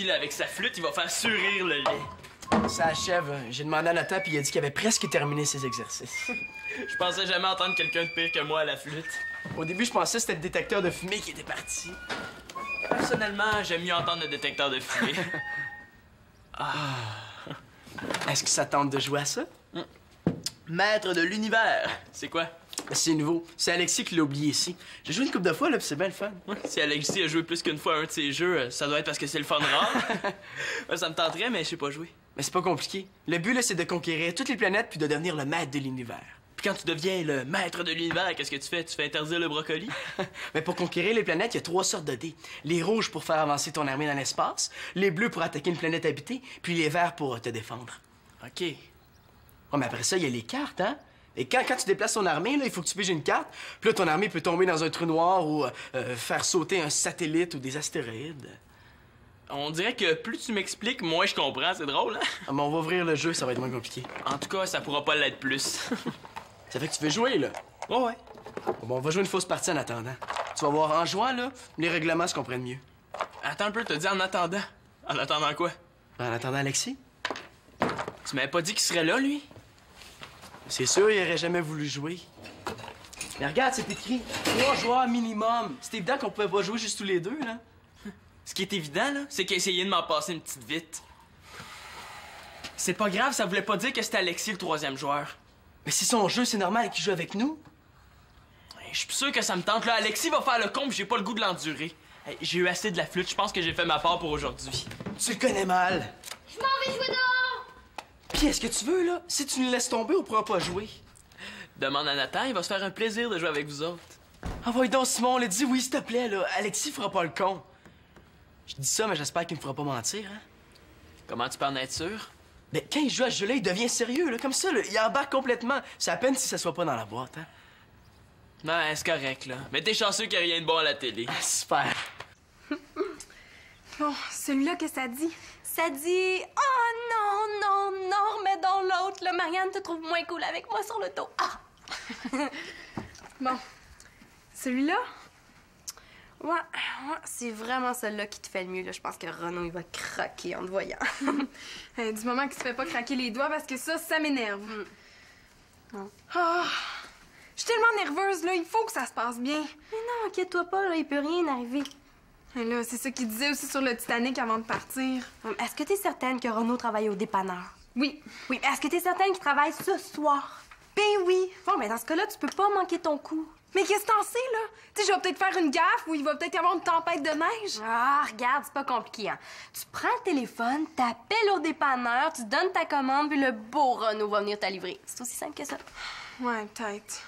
là, avec sa flûte, il va faire surrire le lait. Ça achève. J'ai demandé à Nathan puis il a dit qu'il avait presque terminé ses exercices. Je pensais jamais entendre quelqu'un de pire que moi à la flûte. Au début, je pensais que c'était le détecteur de fumée qui était parti. Personnellement, j'aime mieux entendre le détecteur de fumée. Est-ce que ça tente de jouer à ça? Maître de l'univers. C'est quoi? C'est nouveau. C'est Alexis qui l'a oublié ici. J'ai joué une couple de fois, là, puis c'est bien le fun. Si Alexis a joué plus qu'une fois à un de ses jeux, ça doit être parce que c'est le fun rare. Ça me tenterait, mais je sais pas jouer. Mais c'est pas compliqué. Le but, là, c'est de conquérir toutes les planètes puis de devenir le maître de l'univers. Puis quand tu deviens le maître de l'univers, qu'est-ce que tu fais? Tu fais interdire le brocoli? Mais pour conquérir les planètes, il y a 3 sortes de dés. Les rouges pour faire avancer ton armée dans l'espace, les bleus pour attaquer une planète habitée, puis les verts pour te défendre. OK. Ouais, mais après ça, il y a les cartes, hein? Et quand tu déplaces ton armée, là, il faut que tu piges une carte. Puis là, ton armée peut tomber dans un trou noir ou faire sauter un satellite ou des astéroïdes. On dirait que plus tu m'expliques, moins je comprends. C'est drôle, hein? Ah, mais on va ouvrir le jeu, ça va être moins compliqué. En tout cas, ça pourra pas l'être plus. Ça fait que tu veux jouer, là? Ouais. Bon, on va jouer une fausse partie en attendant. Tu vas voir, en jouant, là, les règlements se comprennent mieux. Attends un peu, t'as dit en attendant. En attendant quoi? En attendant Alexis? Tu m'avais pas dit qu'il serait là, lui? C'est sûr, il aurait jamais voulu jouer. Mais regarde, c'est écrit 3 joueurs minimum. C'est évident qu'on pouvait pas jouer juste tous les deux, là. Ce qui est évident, là, c'est qu'il a essayé de m'en passer une petite vite. C'est pas grave, ça voulait pas dire que c'était Alexis le 3e joueur. Mais si son jeu, c'est normal qu'il joue avec nous. Je suis sûr que ça me tente, là. Alexis va faire le con, puis j'ai pas le goût de l'endurer. Hey, j'ai eu assez de la flûte, je pense que j'ai fait ma part pour aujourd'hui. Tu le connais mal. Je m'en vais jouer dehors! Puis est-ce que tu veux, là? Si tu nous laisses tomber, on pourra pas jouer. Demande à Nathan, il va se faire un plaisir de jouer avec vous autres. Envoie donc Simon, là, dis oui, s'il te plaît, là. Alexis fera pas le con. Je dis ça, mais j'espère qu'il me fera pas mentir, hein. Comment tu peux en être sûr? Mais quand il joue à ce jeu-là, il devient sérieux, là, comme ça, là. Il embarque complètement. C'est à peine si ça soit pas dans la boîte, hein. Non, c'est correct, là. Mais t'es chanceux qu'il n'y a rien de bon à la télé. Ah, super. Bon, celui-là, qu'est-ce que ça dit? Ça dit... Oh non, remets dans l'autre. Là, Marianne te trouve moins cool avec moi sur le dos. Ah! Bon, celui-là? Ouais, c'est vraiment celui-là qui te fait le mieux. Là. Je pense que Renaud, il va craquer en te voyant. Du moment qu'il se fait pas craquer les doigts, parce que ça m'énerve. Je suis tellement nerveuse, là. Il faut que ça se passe bien. Mais non, inquiète-toi pas, là, il peut rien arriver. Et là, c'est ça qu'il disait aussi sur le Titanic avant de partir. Est-ce que t'es certaine que Renaud travaille au dépanneur? Oui. Oui, mais est-ce que t'es certaine qu'il travaille ce soir? Ben oui. Bon, mais dans ce cas-là, tu peux pas manquer ton coup. Mais qu'est-ce que t'en sais, là? Tu sais, je vais peut-être faire une gaffe ou il va peut-être y avoir une tempête de neige. Ah, regarde, c'est pas compliqué, hein. Tu prends le téléphone, t'appelles au dépanneur, tu donnes ta commande, puis le beau Renaud va venir te la livrer. C'est aussi simple que ça. Ouais, peut-être.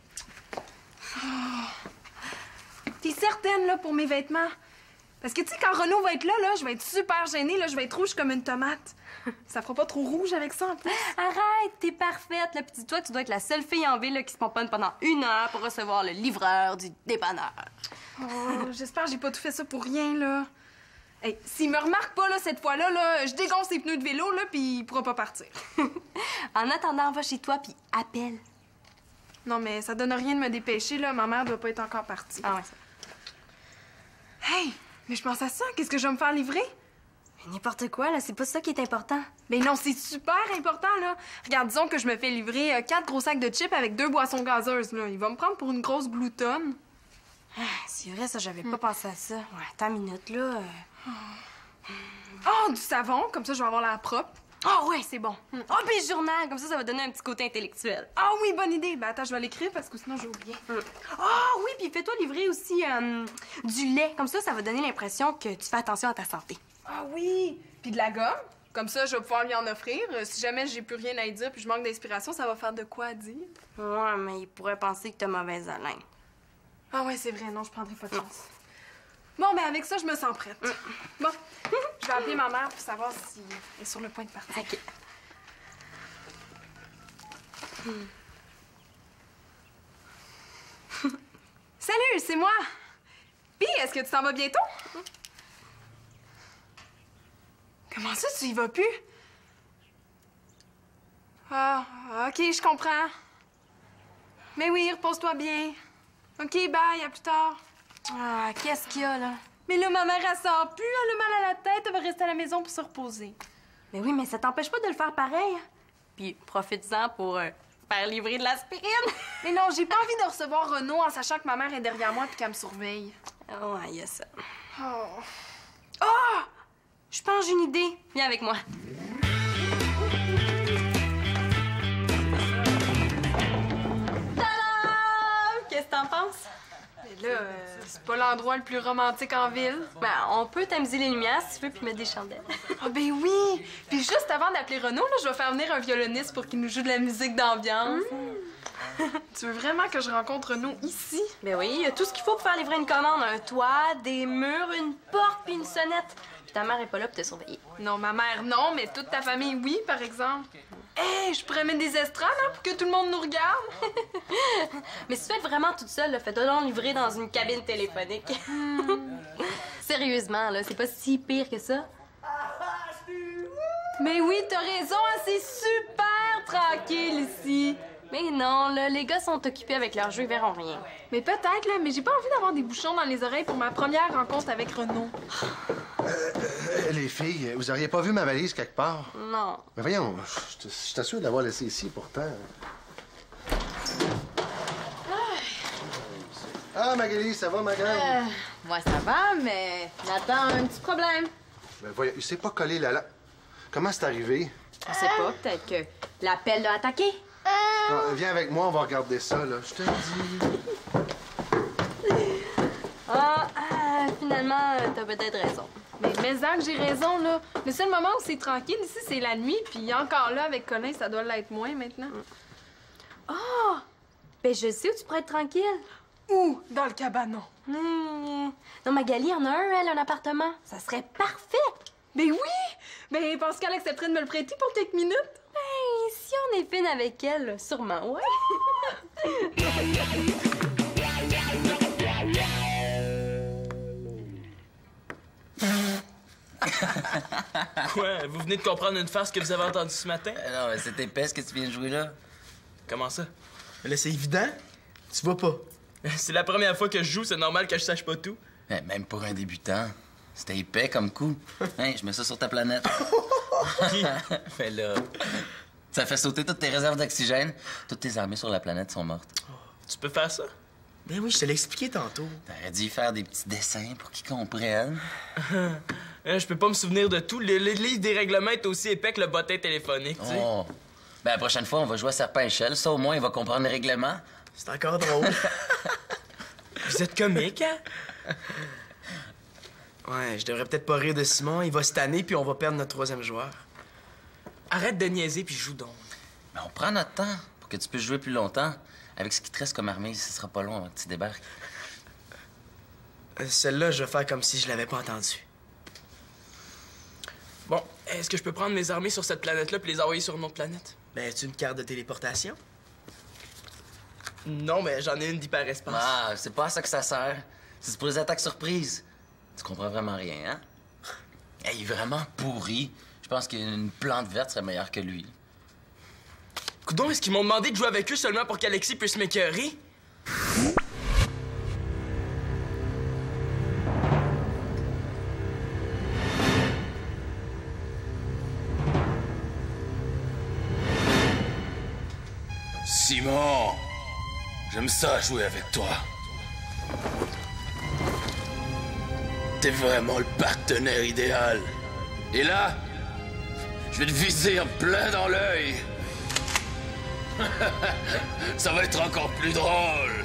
T'es certaine, là, pour mes vêtements? Parce que, tu sais, quand Renaud va être là, je vais être super gênée, là, je vais être rouge comme une tomate. Ça fera pas trop rouge avec ça, en plus. Arrête, t'es parfaite, là. Puis dis-toi que tu dois être la seule fille en ville là, qui se pomponne pendant 1 heure pour recevoir le livreur du dépanneur. Oh, j'espère que j'ai pas tout fait ça pour rien, là. Hey, s'il me remarque pas, là, cette fois-là, là, je dégonce ses pneus de vélo, là, puis il pourra pas partir. En attendant, va chez toi, puis appelle. Non, mais ça donne rien de me dépêcher, là. Ma mère doit pas être encore partie. Ah ouais, ça. Hey, mais je pense à ça. Qu'est-ce que je vais me faire livrer? N'importe quoi, là, c'est pas ça qui est important. Mais non, c'est super important, là. Regarde, disons que je me fais livrer 4 gros sacs de chips avec 2 boissons gazeuses, là. Il va me prendre pour une grosse gloutonne. Ah, c'est vrai, ça, j'avais pas pensé à ça. Ouais, attends une minute, là. Oh, du savon, comme ça, je vais avoir l'air propre. Ah ouais, c'est bon. Ah, puis le journal, comme ça va donner un petit côté intellectuel. Ah oui, bonne idée. Ben attends, je vais l'écrire parce que sinon j'ai oublié. Ah oui, puis fais-toi livrer aussi du lait. Comme ça va donner l'impression que tu fais attention à ta santé. Ah oui, puis de la gomme. Comme ça, je vais pouvoir lui en offrir. Si jamais j'ai plus rien à y dire puis je manque d'inspiration, ça va faire de quoi à dire. Ouais, mais il pourrait penser que t'as mauvaise haleine. Ah ouais, c'est vrai, non, je prendrai pas de chance. Bon, ben avec ça, je me sens prête. Bon, je vais appeler ma mère pour savoir si elle est sur le point de partir. OK. Salut, c'est moi. Puis, est-ce que tu t'en vas bientôt? Comment ça, tu y vas plus? Ah, OK, je comprends. Mais oui, repose-toi bien. OK, bye, à plus tard. Ah, qu'est-ce qu'il y a, là? Mais là, ma mère, elle sort plus, elle a mal à la tête, elle va rester à la maison pour se reposer. Mais oui, mais ça t'empêche pas de le faire pareil. Puis profite-en pour faire livrer de l'aspirine. Mais non, j'ai pas envie de recevoir Renaud en sachant que ma mère est derrière moi puis qu'elle me surveille. Ouais, y a ça. Oh! Oh! Je pense que j'ai une idée. Viens avec moi. Tadam! Qu'est-ce que t'en penses? Mais là, c'est pas l'endroit le plus romantique en ville. Ben, on peut tamiser les lumières si tu veux puis mettre des chandelles. Ah ben oui! Puis juste avant d'appeler Renaud, là, je vais faire venir un violoniste pour qu'il nous joue de la musique d'ambiance. Tu veux vraiment que je rencontre Renaud ici? Ben oui, il y a tout ce qu'il faut pour faire livrer une commande. Un toit, des murs, une porte puis une sonnette. Puis ta mère est pas là pour te surveiller. Non, ma mère, non, mais toute ta famille, oui, par exemple. Hé, je pourrais mettre des estrades, hein, pour que tout le monde nous regarde. Mais si tu fais vraiment toute seule, là, fais-toi donc livrer dans une cabine téléphonique. Sérieusement, là, c'est pas si pire que ça. Mais oui, t'as raison, hein, c'est super tranquille ici. Mais non, là, les gars sont occupés avec leur jeu, ils verront rien. Mais peut-être, là, mais j'ai pas envie d'avoir des bouchons dans les oreilles pour ma première rencontre avec Renaud. Les filles, vous auriez pas vu ma valise quelque part? Non. Mais voyons, je t'assure de l'avoir laissée ici pourtant. Ah, Magali, ça va, Magali? Moi, ça va, mais Nathan a un petit problème. Ben voyons, il s'est pas collé là. Comment c'est arrivé? Je sais pas, peut-être que l'appel l'a attaqué. Non, viens avec moi, on va regarder ça, là. Je te le dis. Finalement, t'as peut-être raison. Mais ça que j'ai raison, là. Le seul moment où c'est tranquille ici, c'est la nuit, puis encore là, avec Colin, ça doit l'être moins maintenant. Oh! Ben, je sais où tu pourrais être tranquille. Où? Dans le cabanon. Non, Magali en a un, elle, un appartement. Ça serait parfait. Ben oui! Ben, pense qu'elle accepterait de me le prêter pour quelques minutes? Ben, si on est fine avec elle, sûrement, ouais. Quoi? Vous venez de comprendre une farce que vous avez entendue ce matin? Non, mais c'est épais ce que tu viens de jouer là. Comment ça? Là, c'est évident. Tu vois pas. C'est la première fois que je joue, c'est normal que je sache pas tout. Même pour un débutant. C'était épais comme coup. Hein, je mets ça sur ta planète. Mais là, ça fait sauter toutes tes réserves d'oxygène. Toutes tes armées sur la planète sont mortes. Tu peux faire ça? Ben oui, je te l'ai expliqué tantôt. T'aurais dû y faire des petits dessins pour qu'ils comprennent. Je peux pas me souvenir de tout. Le livre des règlements est aussi épais que le bottin téléphonique, tu sais. Oh. Ben, la prochaine fois, on va jouer à Serpent-Échelle. Ça, au moins, il va comprendre les règlements. C'est encore drôle. Vous êtes comique, hein? Ouais, je devrais peut-être pas rire de Simon. Il va se tanner, puis on va perdre notre troisième joueur. Arrête de niaiser, puis joue donc. Mais on prend notre temps pour que tu puisses jouer plus longtemps. Avec ce qui te reste comme armée, ce sera pas long avant que tu débarques. Celle-là, je vais faire comme si je l'avais pas entendue. Bon, est-ce que je peux prendre mes armées sur cette planète-là puis les envoyer sur une autre planète? Ben, as-tu une carte de téléportation? Non, mais j'en ai une d'hyperespace. Ah, c'est pas à ça que ça sert. C'est pour les attaques surprises. Tu comprends vraiment rien, hein? Il est vraiment pourri. Je pense qu'une plante verte serait meilleure que lui. Coudon, est-ce qu'ils m'ont demandé de jouer avec eux seulement pour qu'Alexis puisse m'écœurer? Simon, j'aime ça jouer avec toi. T'es vraiment le partenaire idéal. Et là, je vais te viser en plein dans l'œil. Ça va être encore plus drôle.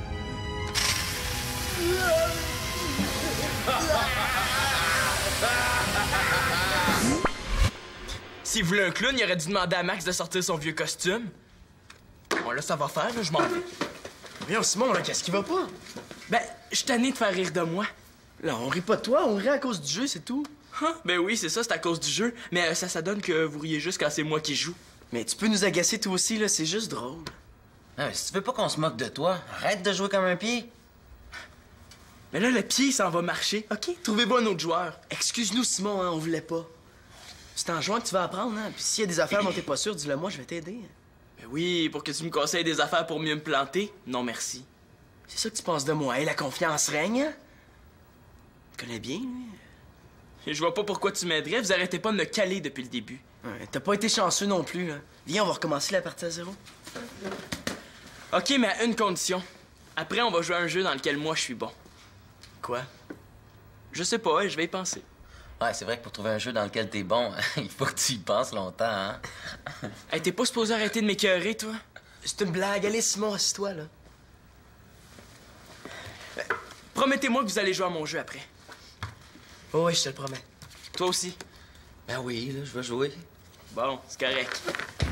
S'il voulait un clown, il aurait dû demander à Max de sortir son vieux costume. Bon, là, ça va faire, là, je m'en vais. Voyons, Simon, là, qu'est-ce qui va pas? Ben, je suis tanné de faire rire de moi. Là, on rit pas de toi, on rit à cause du jeu, c'est tout. Hein? Ben oui, c'est ça, c'est à cause du jeu. Mais ça donne que vous riez juste quand c'est moi qui joue. Mais tu peux nous agacer toi aussi, là, c'est juste drôle. Ah, mais si tu veux pas qu'on se moque de toi, arrête de jouer comme un pied. Mais là, le pied, ça en va marcher. OK, trouvez-vous un autre joueur. Excuse-nous, Simon, hein, on voulait pas. C'est en jouant que tu vas apprendre, hein. Puis s'il y a des affaires dont t'es pas sûr, dis-le moi, je vais t'aider. Ben oui, pour que tu me conseilles des affaires pour mieux me planter. Non, merci. C'est ça que tu penses de moi, hein? La confiance règne, hein? connaît bien, lui. Je vois pas pourquoi tu m'aiderais, vous arrêtez pas de me caler depuis le début. Ouais, t'as pas été chanceux non plus, là. Viens, on va recommencer la partie à 0. OK, mais à une condition. Après, on va jouer à un jeu dans lequel moi, je suis bon. Quoi? Je sais pas, je vais y penser. Ouais, c'est vrai que pour trouver un jeu dans lequel t'es bon, il faut que tu y penses longtemps, hein? Hey, t'es pas supposé arrêter de m'écœurer, toi? C'est une blague. Allez, Simon, assis-toi, là. Promettez-moi que vous allez jouer à mon jeu après. Oh, oui, je te le promets. Toi aussi. Ben oui, là, je vais jouer. Bon, c'est correct.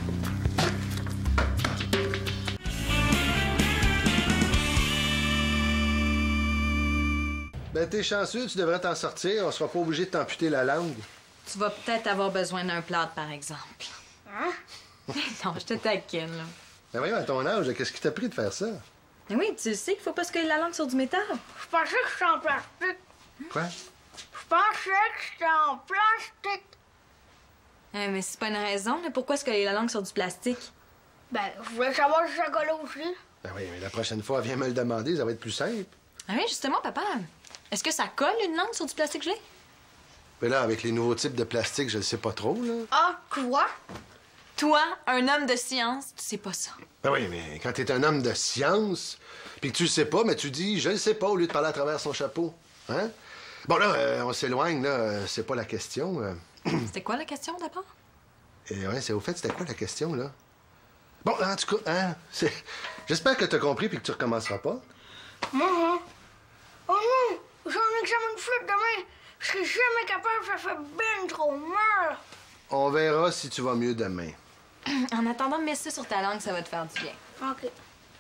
Ben, t'es chanceux, tu devrais t'en sortir. On sera pas obligé de t'amputer la langue. Tu vas peut-être avoir besoin d'un plâtre, par exemple. Hein? Non, je te taquine, là. Ben voyons, à ton âge, qu'est-ce qui t'a pris de faire ça? Mais oui, tu sais qu'il faut pas se coller la langue sur du métal. Je pensais que c'était en plastique. Quoi? Je pensais que c'était en plastique. Mais c'est pas une raison, là. Pourquoi se coller la langue sur du plastique? Ben, je voulais savoir si ça collait aussi. Ben oui, mais la prochaine fois, viens me le demander, ça va être plus simple. Ah oui, justement, papa. Est-ce que ça colle une langue sur du plastique gelé? Mais là, avec les nouveaux types de plastique, je le sais pas trop, là. Ah, quoi? Toi, un homme de science, tu sais pas ça. Ben oui, mais quand t'es un homme de science, puis que tu le sais pas, mais tu dis « je le sais pas » au lieu de parler à travers son chapeau. Hein? Bon, là, on s'éloigne, là. C'est pas la question. C'était quoi la question, d'abord? Et ouais, c'est au fait, c'était quoi la question, là? Bon, en tout cas, hein, j'espère que t'as compris puis que tu recommenceras pas. Maman. Oh non! J'ai un examen de flûte demain. Je serai jamais capable, ça fait bien trop mal. On verra si tu vas mieux demain. En attendant, mets ça sur ta langue, ça va te faire du bien. OK.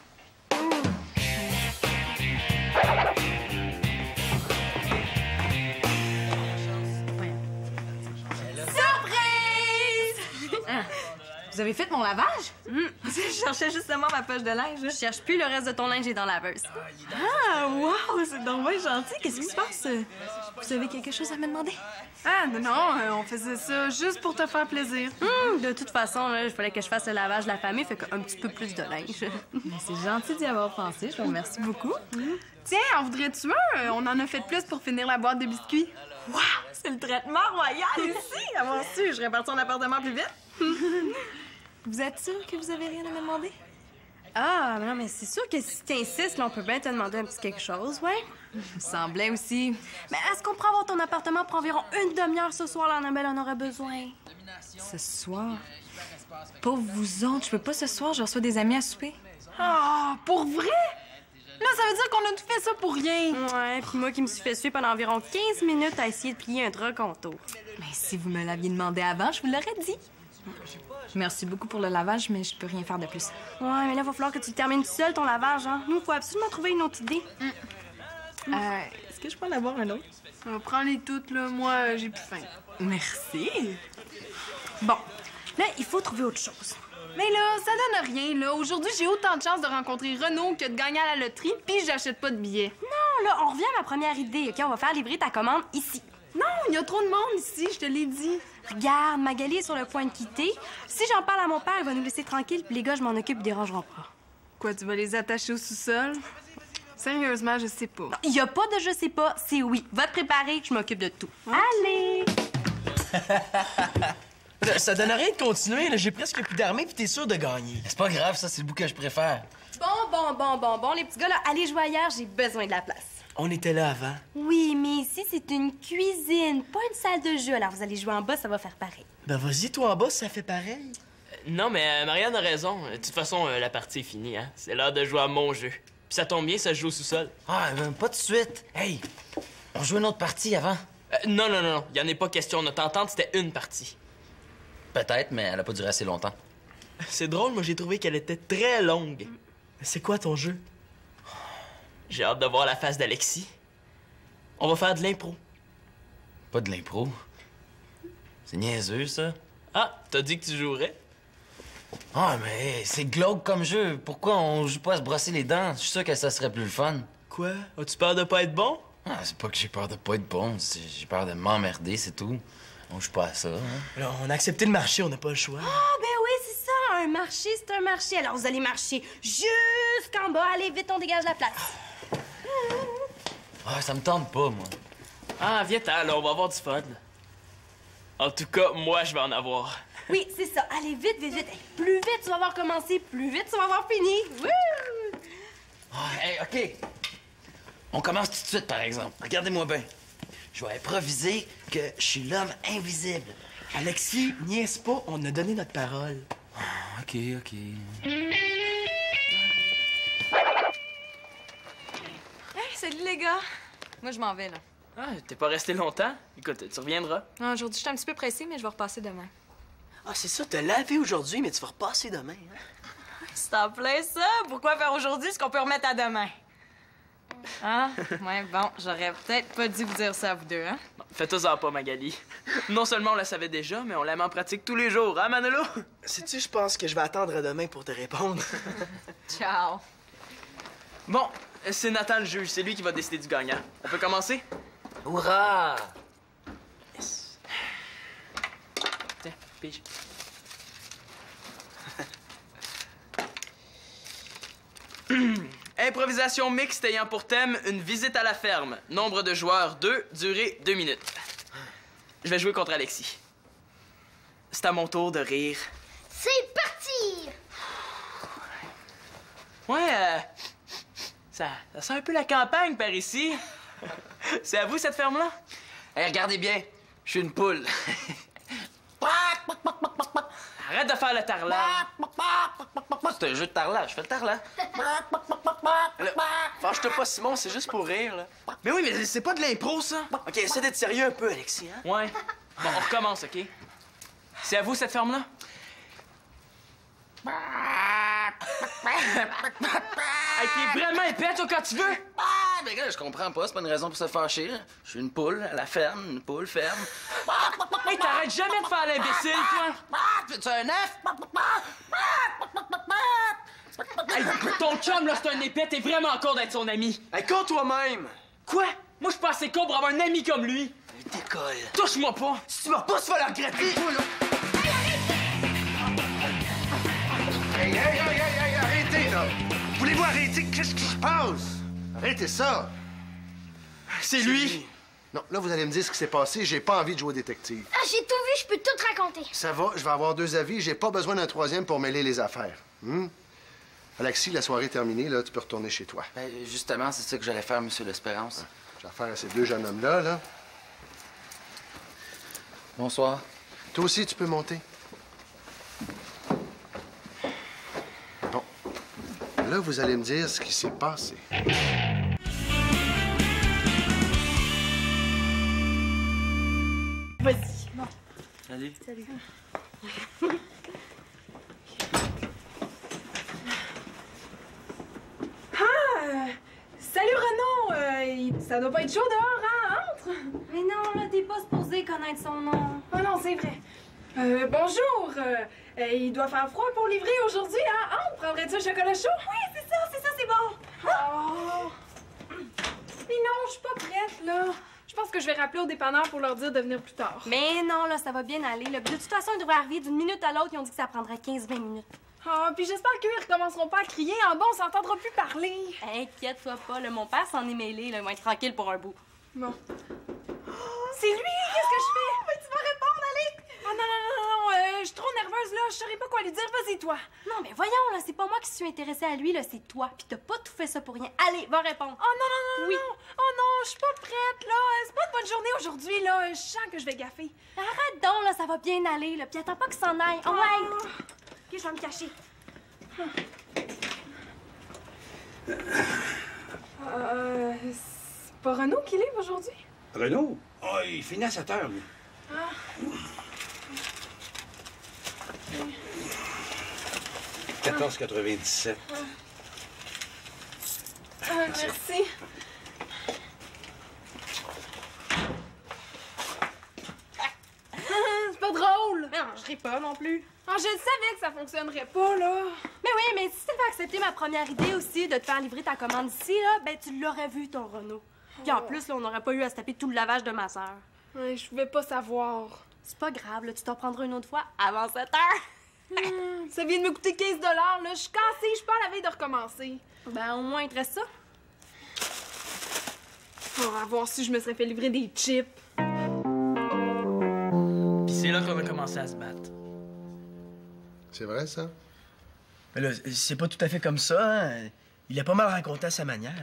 Vous avez fait mon lavage? Je cherchais justement ma poche de linge. Je cherche plus le reste de ton linge est dans la laveuse. Ah, wow! C'est donc bien gentil. Qu'est-ce qui se passe? Vous avez quelque chose à me demander? Ah, non, on faisait ça juste pour te faire plaisir. De toute façon, là, il fallait que je fasse le lavage de la famille, fait qu'un petit peu plus de linge. Mais c'est gentil d'y avoir pensé. Je vous remercie beaucoup. Tiens, en voudrais-tu un? On en a fait plus pour finir la boîte de biscuits. Wow! C'est le traitement royal ici! Avoir su, je serais partie en appartement plus vite. Vous êtes sûr que vous avez rien à me demander? Ah, non, mais c'est sûr que si t'insistes, là, on peut bien te demander un petit quelque chose, ouais? Il semblait aussi. Mais est-ce qu'on pourrait avoir ton appartement pour environ une demi-heure ce soir, là, Annabelle en aurait besoin? Ce soir? Pour vous autres, je peux pas ce soir, je reçois des amis à souper. Ah, pour vrai? Là, ça veut dire qu'on a tout fait ça pour rien. Ouais, puis moi qui me suis fait suivre pendant environ 15 minutes à essayer de plier un drap contour. Mais si vous me l'aviez demandé avant, je vous l'aurais dit. Merci beaucoup pour le lavage, mais je peux rien faire de plus. Ouais, mais là, il va falloir que tu termines seul ton lavage, hein. Nous, il faut absolument trouver une autre idée. Est-ce que je peux en avoir un autre? Prends-les toutes, là. Moi, j'ai plus faim. Merci. Bon, là, il faut trouver autre chose. Mais là, ça donne rien, là. Aujourd'hui, j'ai autant de chances de rencontrer Renaud que de gagner à la loterie, puis j'achète pas de billets. Non, là, on revient à ma première idée, OK? On va faire livrer ta commande ici. Non, il y a trop de monde ici, je te l'ai dit. Regarde, Magali est sur le point de quitter. Si j'en parle à mon père, il va nous laisser tranquilles, puis les gars, je m'en occupe, ils dérangeront pas. Quoi, tu vas les attacher au sous-sol? Sérieusement, je sais pas. Il y a pas de je sais pas, c'est oui. Va te préparer, je m'occupe de tout. Allez! Ça donne rien de continuer, là. J'ai presque plus d'armée, puis t'es sûr de gagner. C'est pas grave, ça, c'est le bout que je préfère. Bon, les petits gars, là, allez jouer ailleurs, j'ai besoin de la place. On était là avant. Oui, mais ici, c'est une cuisine, pas une salle de jeu. Alors, vous allez jouer en bas, ça va faire pareil. Ben, vas-y, toi en bas, ça fait pareil. Non, mais Marianne a raison. De toute façon, la partie est finie, hein. C'est l'heure de jouer à mon jeu. Puis ça tombe bien, ça se joue au sous-sol. Ah, ben, pas tout de suite. Hey, on joue une autre partie avant. Non. Il y en est pas question. Notre entente, c'était une partie. Peut-être, mais elle a pas duré assez longtemps. C'est drôle, moi, j'ai trouvé qu'elle était très longue. C'est quoi ton jeu? J'ai hâte de voir la face d'Alexis. On va faire de l'impro. Pas de l'impro. C'est niaiseux, ça. Ah, t'as dit que tu jouerais? Ah, mais hey, c'est glauque comme jeu. Pourquoi on joue pas à se brosser les dents? Je suis sûr que ça serait plus le fun. Quoi? As-tu peur de pas être bon? Ah, c'est pas que j'ai peur de pas être bon. J'ai peur de m'emmerder, c'est tout. On joue pas à ça, hein? Alors, on a accepté le marché, on n'a pas le choix. Ah, ben oui, c'est ça. Un marché, c'est un marché. Alors, vous allez marcher jusqu'en bas. Allez, vite, on dégage la place. Ah, ça me tente pas, moi. Ah, viens-t'en, là, on va avoir du fun. En tout cas, moi, je vais en avoir. Oui, c'est ça. Allez, vite, vite, vite. Hey, plus vite, tu vas avoir commencé, plus vite, tu vas avoir fini. Wouh! Ah, hey, OK. On commence tout de suite, par exemple. Regardez-moi bien. Je vais improviser que je suis l'homme invisible. Alexis, niaise pas, on a donné notre parole. OK, OK. Hey, salut les gars. Moi, je m'en vais, là. Ah, t'es pas resté longtemps? Écoute, tu reviendras. Non, aujourd'hui, je suis un petit peu pressée, mais je vais repasser demain. Ah, c'est ça, t'as lavé aujourd'hui, mais tu vas repasser demain, hein? C'est en plein ça. Pourquoi faire aujourd'hui ce qu'on peut remettre à demain? Ah, ouais, bon, j'aurais peut-être pas dû vous dire ça à vous deux, hein? Fais-toi-en pas, Magali. Non seulement on la savait déjà, mais on la met en pratique tous les jours, hein, Manolo? Sais-tu, je pense que je vais attendre à demain pour te répondre. Ciao. Bon, c'est Nathan le juge, c'est lui qui va décider du gagnant. On peut commencer? Hourra! Yes. Tiens, pige. Improvisation mixte ayant pour thème une visite à la ferme. Nombre de joueurs 2, durée 2 minutes. Je vais jouer contre Alexis. C'est à mon tour de rire. C'est parti! Ouais, ça sent un peu la campagne par ici. C'est à vous cette ferme-là? Hey, regardez bien. Je suis une poule. Arrête de faire le tarlage. C'est un jeu de tarlage. Je fais le tarlage. Fâche-toi pas, Simon, c'est juste pour rire, là. Mais oui, mais c'est pas de l'impro, ça. OK, essaie d'être sérieux un peu, Alexis, hein? Ouais. Bon, on recommence, OK? C'est à vous cette ferme-là? Hey, t'es vraiment épais, toi, quand tu veux? Ah, mais gars, je comprends pas, c'est pas une raison pour se fâcher. Là. Je suis une poule à la ferme, une poule ferme. Hey, t'arrêtes jamais de faire l'imbécile, toi! Tu un œuf? Hey, ton chum, là, c'est un épais, t'es vraiment con d'être son ami. Hey, compte toi-même! Quoi? Moi, je suis pas assez con pour avoir un ami comme lui. Décolle. Touche-moi pas. Si tu vas pas, tu vas le regretter! Hey, arrêtez, là! Voulez-vous arrêter? Qu'est-ce qui se passe? Arrêtez ça! C'est lui. Non, là, vous allez me dire ce qui s'est passé. J'ai pas envie de jouer au détective. Ah, j'ai tout vu, je peux tout raconter. Ça va, je vais avoir 2 avis. J'ai pas besoin d'un 3e pour mêler les affaires. Alexis, la soirée est terminée, là, tu peux retourner chez toi. Ben, justement, c'est ça que j'allais faire, Monsieur l'Espérance. J'ai affaire à ces 2 jeunes hommes-là, là. Bonsoir. Toi aussi, tu peux monter. Bon. Là, vous allez me dire ce qui s'est passé. Vas-y. Bon. Salut. Salut. Salut Renaud! Ça doit pas être chaud dehors, hein? Entre! Mais non, là, t'es pas supposé connaître son nom. Oh non, c'est vrai. Bonjour! Il doit faire froid pour livrer aujourd'hui, hein? Entre! Prendrais-tu un chocolat chaud? Oui, c'est bon. Oh! Mais non, je suis pas prête, là. Je pense que je vais rappeler au dépanneur pour leur dire de venir plus tard. Mais non, là, ça va bien aller. Là. De toute façon, ils devraient arriver d'une minute à l'autre. Ils ont dit que ça prendrait 15-20 minutes. Ah, puis j'espère qu'eux, ils recommenceront pas à crier. En bas, on s'entendra plus parler. Inquiète-toi pas, là, mon père s'en est mêlé. Là, ils vont être tranquilles pour un bout. Bon. C'est lui! Qu'est-ce que je fais? Mais tu vas répondre, Alex! Ah non, je suis trop nerveuse, là. Je saurais pas quoi lui dire. Vas-y, toi. Non, mais voyons, là, c'est pas moi qui suis intéressée à lui, là, c'est toi. Puis t'as pas tout fait ça pour rien. Allez, va répondre. Oh non, Oui. non. Oh non, je suis pas prête, là. C'est pas une bonne journée aujourd'hui, là. Je sens que je vais gaffer. Arrête donc, là, ça va bien aller, là. Puis attends pas qu'il s'en aille. Oh, ouais. Ok, je vais me cacher. C'est pas Renaud qui livre aujourd'hui? Renaud? Ah, il finit à 7 heures, lui. Ah. 14,97. Merci. C'est pas drôle. Mais non, je ris pas non plus. Ah, je le savais que ça fonctionnerait pas, là. Mais oui, mais si t'avais accepté ma première idée aussi de te faire livrer ta commande ici, là, ben tu l'aurais vu, ton Renaud. Puis en plus, là, on n'aurait pas eu à se taper tout le lavage de ma sœur. Ouais, je pouvais pas savoir. C'est pas grave, là, tu t'en prendras une autre fois avant 7 heures. Ça vient de me coûter 15 $, là. Je suis cassée, je suis pas à la veille de recommencer. Ben, au moins, il te reste ça. On va voir si je me serais fait livrer des chips. Puis c'est là qu'on a commencé à se battre. C'est vrai, ça? Mais là, c'est pas tout à fait comme ça, hein? Il a pas mal raconté à sa manière,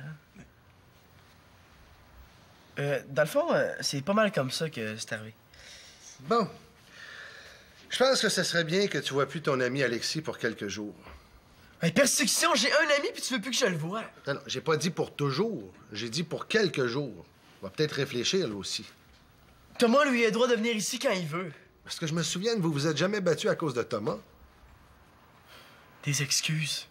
hein? Dans le fond, c'est pas mal comme ça que c'est arrivé. Bon. Je pense que ce serait bien que tu vois plus ton ami Alexis pour quelques jours. Hey, persécution, j'ai un ami puis tu veux plus que je le voie. Non, non, j'ai pas dit pour toujours. J'ai dit pour quelques jours. On va peut-être réfléchir, lui aussi. Thomas, lui, a le droit de venir ici quand il veut. Parce que je me souviens, vous vous êtes jamais battu à cause de Thomas. Des excuses.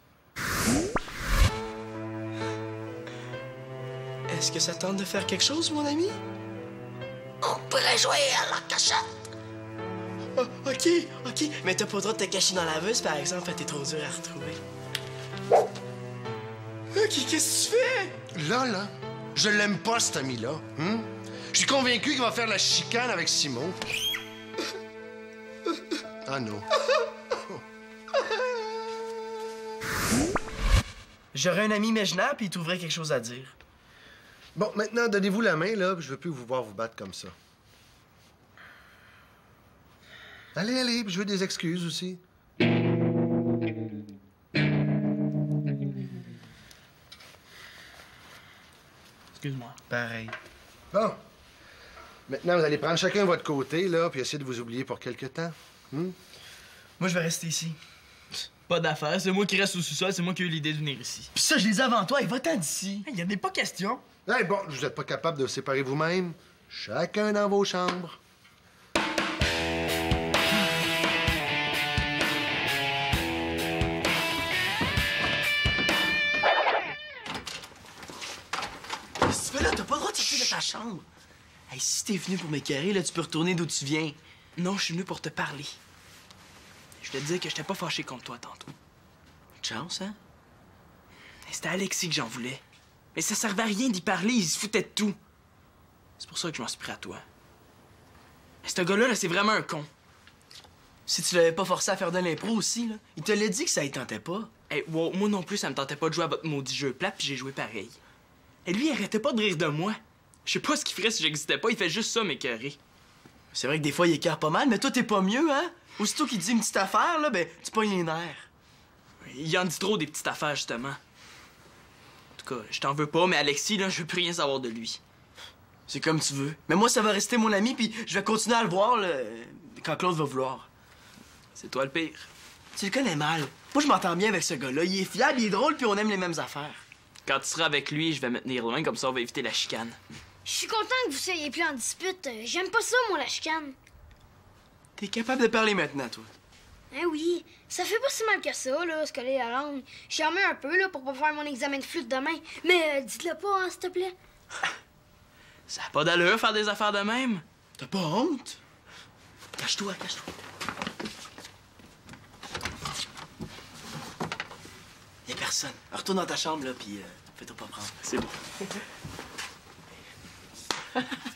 Est-ce que ça tente de faire quelque chose, mon ami? On pourrait jouer à la cachette. Oh, OK. Mais t'as pas le droit de te cacher dans la laveuse, par exemple, t'es trop dur à retrouver. OK, qu'est-ce que tu fais? Là, je l'aime pas, cet ami-là. Je suis convaincu qu'il va faire la chicane avec Simon. Ah non. J'aurais un ami imaginaire, puis il trouverait quelque chose à dire. Bon, maintenant, donnez-vous la main, là, puis je veux plus vous voir vous battre comme ça. Allez, puis je veux des excuses aussi. Excuse-moi. Pareil. Bon. Maintenant, vous allez prendre chacun votre côté, là, puis essayer de vous oublier pour quelque temps. Moi, je vais rester ici. Pas d'affaires, c'est moi qui reste au sous-sol, c'est moi qui ai eu l'idée de venir ici. Pis ça, je les ai avant toi, et va-t'en d'ici. Il y en a pas question. Hey, bon, vous êtes pas capable de vous séparer vous-même. Chacun dans vos chambres. Qu'est-ce que tu fais là? T'as pas le droit de sortir de ta chambre. Hey, si t'es venu pour m'écœurer, là, tu peux retourner d'où tu viens. Non, je suis venu pour te parler. Je te disais que j'étais pas fâché contre toi tantôt. Chance, hein? C'était Alexis que j'en voulais. Mais ça servait à rien d'y parler, il se foutait de tout. C'est pour ça que je m'en suis pris à toi. Mais ce gars-là, c'est vraiment un con. Si tu l'avais pas forcé à faire de l'impro aussi, là, il te l'a dit que ça y tentait pas. Hey, wow, moi non plus, ça me tentait pas de jouer à votre maudit jeu plat, puis j'ai joué pareil. Et lui, il arrêtait pas de rire de moi. Je sais pas ce qu'il ferait si j'existais pas, il fait juste ça, m'écœurer. C'est vrai que des fois, il écœure pas mal, mais toi, t'es pas mieux, hein? Aussitôt qu'il dit une petite affaire, là, ben, tu pognes les nerfs. Il en dit trop des petites affaires, justement. En tout cas, je t'en veux pas, mais Alexis, là, je veux plus rien savoir de lui. C'est comme tu veux. Mais moi, ça va rester mon ami, puis je vais continuer à le voir, là, quand Claude va vouloir. C'est toi le pire. Tu le connais mal. Moi, je m'entends bien avec ce gars-là. Il est fiable, il est drôle, puis on aime les mêmes affaires. Quand tu seras avec lui, je vais me tenir loin, comme ça on va éviter la chicane. Je suis content que vous soyez plus en dispute. J'aime pas ça, moi, la chicane. T'es capable de parler maintenant, toi. Eh oui, ça fait pas si mal que ça, là, se coller la langue. J'ai armé un peu, là, pour pas faire mon examen de flûte demain. Mais dites-le pas, hein, s'il te plaît. Ça a pas d'allure faire des affaires de même. T'as pas honte? Cache-toi, cache-toi. Y'a personne. Alors, retourne dans ta chambre, là, puis fais-toi pas prendre. C'est bon.